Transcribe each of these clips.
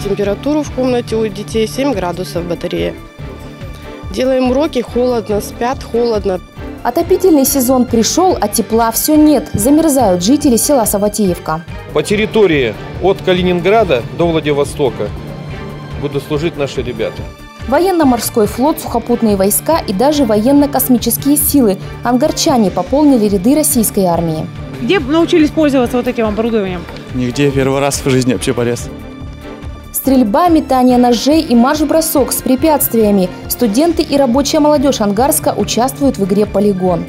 температуру в комнате у детей 7 градусов батарея. Делаем уроки, холодно, спят холодно. Отопительный сезон пришел, а тепла все нет. Замерзают жители села Саватеевка. По территории от Калининграда до Владивостока будут служить наши ребята. Военно-морской флот, сухопутные войска и даже военно-космические силы. Ангарчане пополнили ряды российской армии. Где научились пользоваться вот этим оборудованием? Нигде, первый раз в жизни вообще полез. Стрельба, метание ножей и марш-бросок с препятствиями. Студенты и рабочая молодежь Ангарска участвуют в игре «Полигон».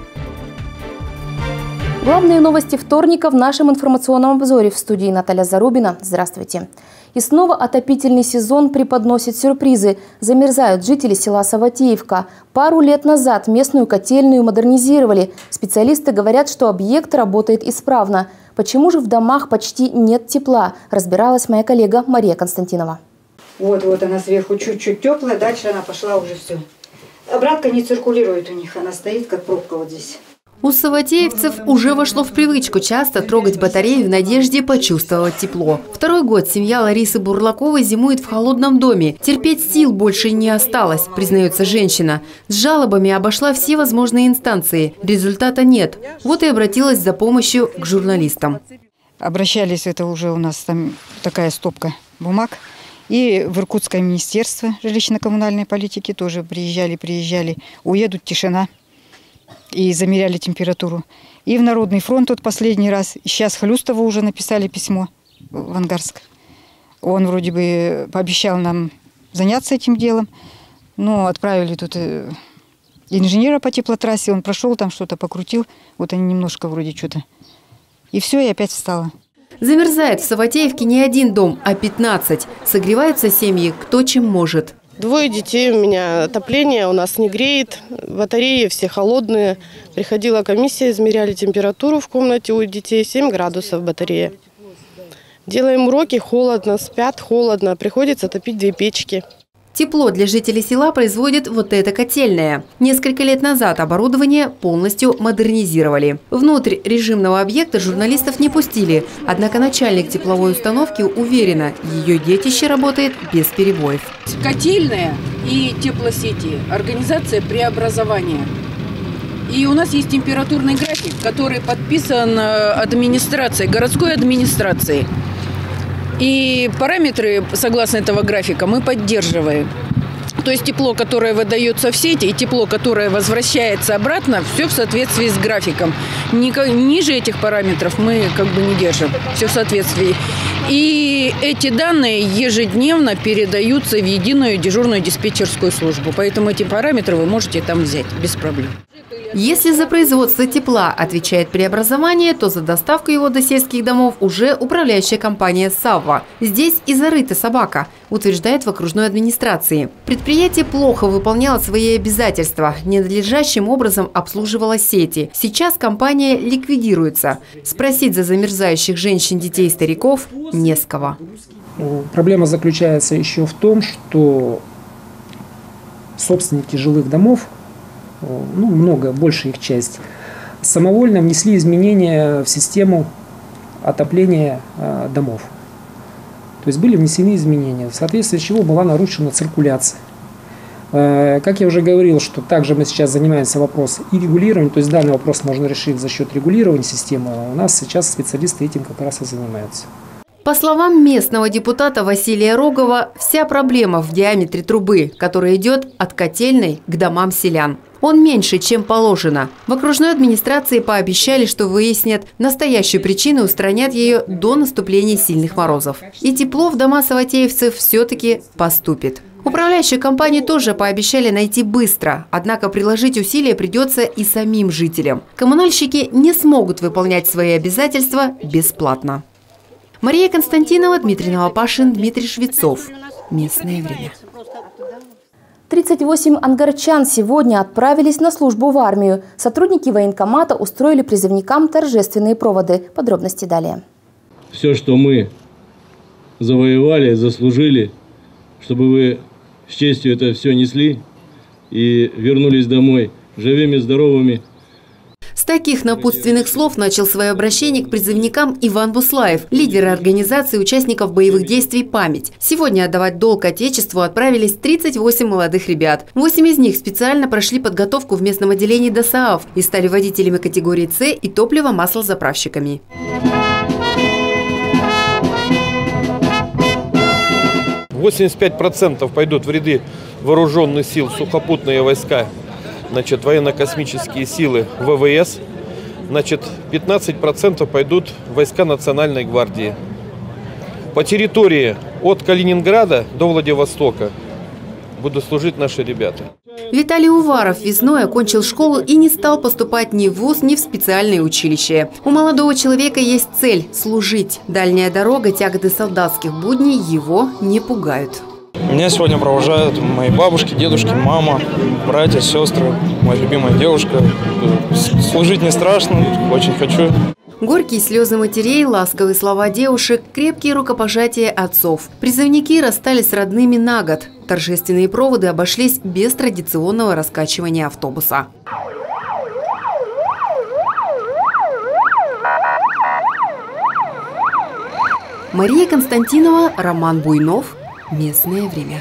Главные новости вторника в нашем информационном обзоре. В студии Наталья Зарубина. Здравствуйте. И снова отопительный сезон преподносит сюрпризы. Замерзают жители села Саватеевка. Пару лет назад местную котельную модернизировали. Специалисты говорят, что объект работает исправно. Почему же в домах почти нет тепла? Разбиралась моя коллега Мария Константинова. Вот она сверху чуть-чуть теплая, дальше она пошла уже все. Обратка не циркулирует у них, она стоит как пробка вот здесь. У саватеевцев уже вошло в привычку часто трогать батарею в надежде почувствовать тепло. Второй год семья Ларисы Бурлаковой зимует в холодном доме. Терпеть сил больше не осталось, признается женщина. С жалобами обошла все возможные инстанции. Результата нет. Вот и обратилась за помощью к журналистам. Обращались, это уже у нас там такая стопка бумаг. И в Иркутское министерство жилищно-коммунальной политики тоже приезжали. Уедут, тишина. И замеряли температуру. И в Народный фронт вот последний раз. Сейчас Хлюстову уже написали письмо в Ангарск. Он вроде бы пообещал нам заняться этим делом. Но отправили тут инженера по теплотрассе. Он прошел там, что-то покрутил. Вот они немножко вроде что-то. И все, и опять встала. Замерзает в Саватеевке не один дом, а 15. Согреваются семьи кто чем может. 2 детей у меня, отопление у нас не греет, батареи все холодные. Приходила комиссия, измеряли температуру в комнате у детей 7 градусов батарея. Делаем уроки, холодно, спят холодно, приходится топить 2 печки. Тепло для жителей села производит вот эта котельная. Несколько лет назад оборудование полностью модернизировали. Внутрь режимного объекта журналистов не пустили. Однако начальник тепловой установки уверена, ее детище работает без перебоев. Котельная и теплосети, организация преобразования. И у нас есть температурный график, который подписан администрацией, городской администрацией. И параметры, согласно этого графика, мы поддерживаем. То есть тепло, которое выдается в сети, и тепло, которое возвращается обратно, все в соответствии с графиком. Ниже этих параметров мы не держим. Все в соответствии. И эти данные ежедневно передаются в единую дежурную диспетчерскую службу. Поэтому эти параметры вы можете там взять без проблем. Если за производство тепла отвечает преобразование, то за доставку его до сельских домов уже управляющая компания «Савва». Здесь и зарыта собака, утверждает в окружной администрации. Предприятие плохо выполняло свои обязательства, ненадлежащим образом обслуживало сети. Сейчас компания ликвидируется. Спросить за замерзающих женщин, детей и стариков не с кого. Проблема заключается еще в том, что собственники жилых домов, большая их часть, самовольно внесли изменения в систему отопления домов. То есть были внесены изменения, в соответствии с чего была нарушена циркуляция. Как я уже говорил, что также мы сейчас занимаемся вопросом и регулированием, то есть данный вопрос можно решить за счет регулирования системы. У нас сейчас специалисты этим как раз и занимаются. По словам местного депутата Василия Рогова, вся проблема в диаметре трубы, которая идет от котельной к домам селян. Он меньше, чем положено. В окружной администрации пообещали, что выяснят настоящую причину и устранят ее до наступления сильных морозов. И тепло в дома саватеевцев все-таки поступит. Управляющие компании тоже пообещали найти быстро, однако приложить усилия придется и самим жителям. Коммунальщики не смогут выполнять свои обязательства бесплатно. Мария Константинова, Дмитрий Новопашин, Дмитрий Швецов. Местное время. 38 ангарчан сегодня отправились на службу в армию. Сотрудники военкомата устроили призывникам торжественные проводы. Подробности далее. Все, что мы завоевали, заслужили, чтобы вы с честью это все несли и вернулись домой живыми, здоровыми. таких напутственных слов начал свое обращение к призывникам Иван Буслаев, лидер организации участников боевых действий «Память». Сегодня отдавать долг Отечеству отправились 38 молодых ребят. 8 из них специально прошли подготовку в местном отделении ДОСААФ и стали водителями категории С и топливо-маслозаправщиками. – 85% пойдут в ряды вооруженных сил, сухопутные войска, военно-космические силы, ВВС. 15% пойдут в войска Национальной гвардии. По территории от Калининграда до Владивостока будут служить наши ребята. Виталий Уваров весной окончил школу и не стал поступать ни в вуз, ни в специальное училище. У молодого человека есть цель – служить. Дальняя дорога, тяготы солдатских будней его не пугают. Меня сегодня провожают мои бабушки, дедушки, мама, братья, сестры, моя любимая девушка. Служить не страшно, очень хочу. Горькие слезы матерей, ласковые слова девушек, крепкие рукопожатия отцов. Призывники расстались с родными на год. Торжественные проводы обошлись без традиционного раскачивания автобуса. Мария Константинова, Роман Буйнов. Местное время.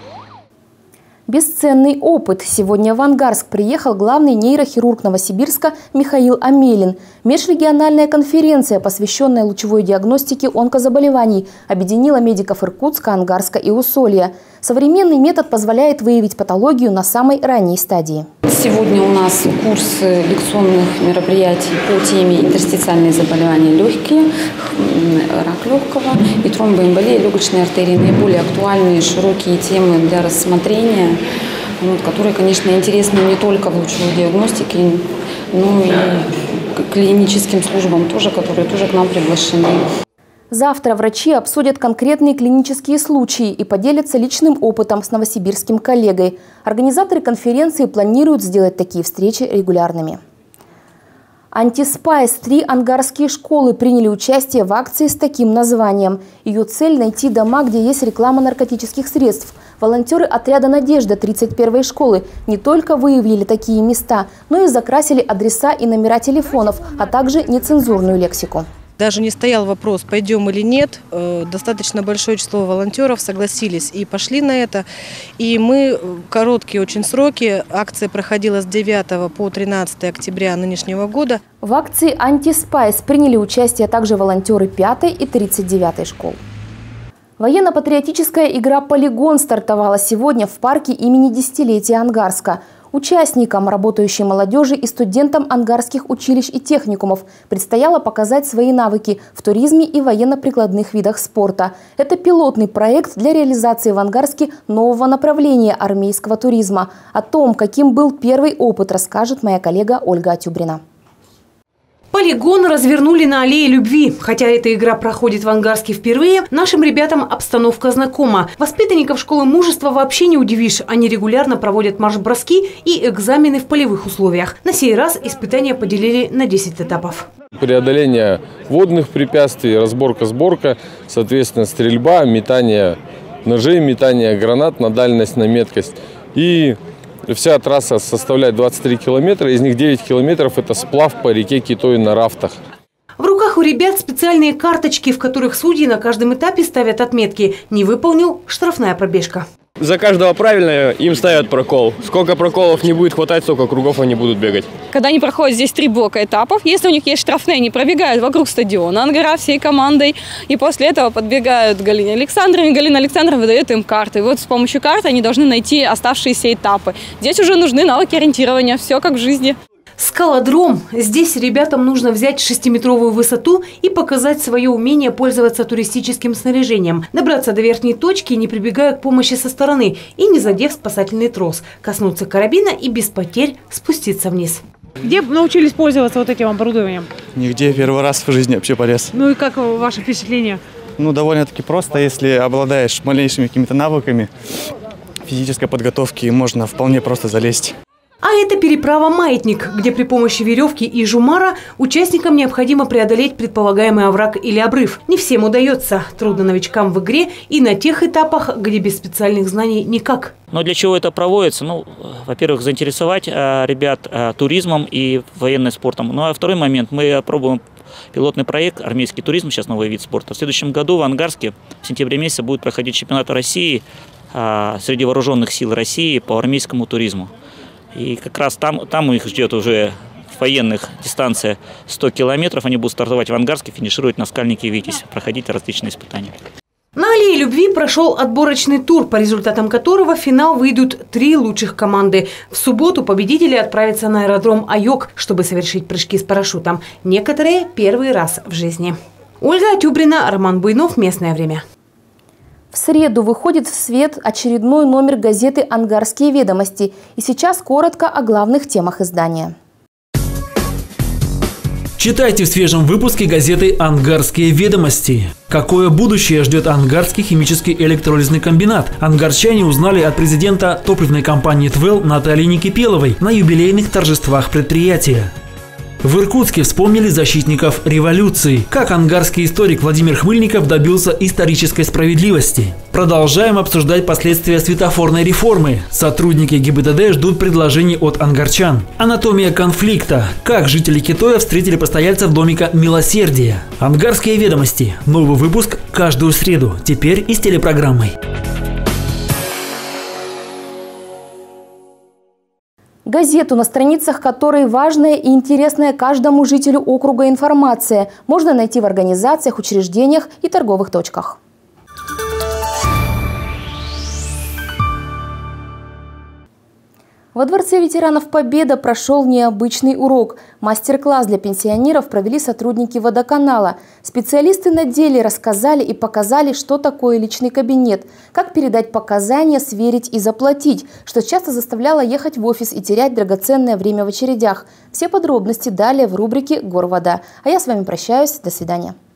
Бесценный опыт. Сегодня в Ангарск приехал главный нейрохирург Новосибирска Михаил Амелин. Межрегиональная конференция, посвященная лучевой диагностике онкозаболеваний, объединила медиков Иркутска, Ангарска и Усолья. Современный метод позволяет выявить патологию на самой ранней стадии. Сегодня у нас курс лекционных мероприятий по теме интерстициальные заболевания легкие, рак легкого и тромбоэмболия легочной артерии. Наиболее актуальные широкие темы для рассмотрения, которые, конечно, интересны не только в лучевой диагностике, но и клиническим службам тоже, которые тоже к нам приглашены. Завтра врачи обсудят конкретные клинические случаи и поделятся личным опытом с новосибирским коллегой. Организаторы конференции планируют сделать такие встречи регулярными. «Антиспайс» 3 ангарские школы приняли участие в акции с таким названием. Ее цель – найти дома, где есть реклама наркотических средств. Волонтеры отряда «Надежда» 31-й школы не только выявили такие места, но и закрасили адреса и номера телефонов, а также нецензурную лексику. Даже не стоял вопрос, пойдем или нет. Достаточно большое число волонтеров согласились и пошли на это. И мы короткие очень сроки. Акция проходила с 9 по 13 октября нынешнего года. В акции «Антиспайс» приняли участие также волонтеры 5-й и 39-й школ. Военно-патриотическая игра «Полигон» стартовала сегодня в парке имени десятилетия Ангарска. Участникам, работающей молодежи и студентам ангарских училищ и техникумов предстояло показать свои навыки в туризме и военно-прикладных видах спорта. Это пилотный проект для реализации в Ангарске нового направления армейского туризма. О том, каким был первый опыт, расскажет моя коллега Ольга Атюбрина. Полигон развернули на аллее любви. Хотя эта игра проходит в Ангарске впервые, нашим ребятам обстановка знакома. Воспитанников школы мужества вообще не удивишь. Они регулярно проводят марш-броски и экзамены в полевых условиях. На сей раз испытания поделили на 10 этапов. Преодоление водных препятствий, разборка-сборка, соответственно, стрельба, метание ножей, метание гранат на дальность, на меткость. И вся трасса составляет 23 километра, из них 9 километров – это сплав по реке Китой на рафтах. В руках у ребят специальные карточки, в которых судьи на каждом этапе ставят отметки. Не выполнил – штрафная пробежка. За каждого правильно им ставят прокол. Сколько проколов не будет хватать, столько кругов они будут бегать. Когда они проходят здесь 3 блока этапов, если у них есть штрафные, они пробегают вокруг стадиона Ангара всей командой. И после этого подбегают к Галине Александровне. Галина Александровна выдает им карты. И вот с помощью карты они должны найти оставшиеся этапы. Здесь уже нужны навыки ориентирования. Все как в жизни. Скалодром. Здесь ребятам нужно взять 6-метровую высоту и показать свое умение пользоваться туристическим снаряжением. Добраться до верхней точки, не прибегая к помощи со стороны и не задев спасательный трос. Коснуться карабина и без потерь спуститься вниз. Где научились пользоваться вот этим оборудованием? Нигде, первый раз в жизни вообще полез. Ну и как ваше впечатление? Ну, довольно-таки просто, если обладаешь малейшими какими-то навыками физической подготовки, можно вполне просто залезть. А это переправа «Маятник», где при помощи веревки и жумара участникам необходимо преодолеть предполагаемый овраг или обрыв. Не всем удается. Трудно новичкам в игре и на тех этапах, где без специальных знаний никак. Но для чего это проводится? Ну, во-первых, заинтересовать ребят туризмом и военным спортом. Ну, а второй момент, мы пробуем пилотный проект «Армейский туризм», сейчас новый вид спорта. В следующем году в Ангарске в сентябре месяце будет проходить чемпионат России среди вооруженных сил России по армейскому туризму. И как раз там их ждет уже военных дистанция 100 километров. Они будут стартовать в Ангарске, финишировать на Скальнике и Витязь, проходить различные испытания. На Аллее Любви прошел отборочный тур, по результатам которого в финал выйдут 3 лучших команды. В субботу победители отправятся на аэродром Айок, чтобы совершить прыжки с парашютом. Некоторые первый раз в жизни. Ольга Тюбрина, Роман Буйнов. Местное время. В среду выходит в свет очередной номер газеты «Ангарские ведомости». И сейчас коротко о главных темах издания. Читайте в свежем выпуске газеты «Ангарские ведомости». Какое будущее ждет Ангарский химический электролизный комбинат? Ангарчане узнали от президента топливной компании «ТВЭЛ» Натальи Некипеловой на юбилейных торжествах предприятия. В Иркутске вспомнили защитников революции. Как ангарский историк Владимир Хмыльников добился исторической справедливости. Продолжаем обсуждать последствия светофорной реформы. Сотрудники ГИБДД ждут предложений от ангарчан. Анатомия конфликта. Как жители Китоя встретили постояльцев домика «Милосердие». Ангарские ведомости. Новый выпуск каждую среду. Теперь и с телепрограммой. Газету, на страницах которой важная и интересная каждому жителю округа информация, можно найти в организациях, учреждениях и торговых точках. Во Дворце ветеранов Победа прошел необычный урок. Мастер-класс для пенсионеров провели сотрудники водоканала. Специалисты на деле рассказали и показали, что такое личный кабинет, как передать показания, сверить и заплатить, что часто заставляло ехать в офис и терять драгоценное время в очередях. Все подробности далее в рубрике «Горвода». А я с вами прощаюсь. До свидания.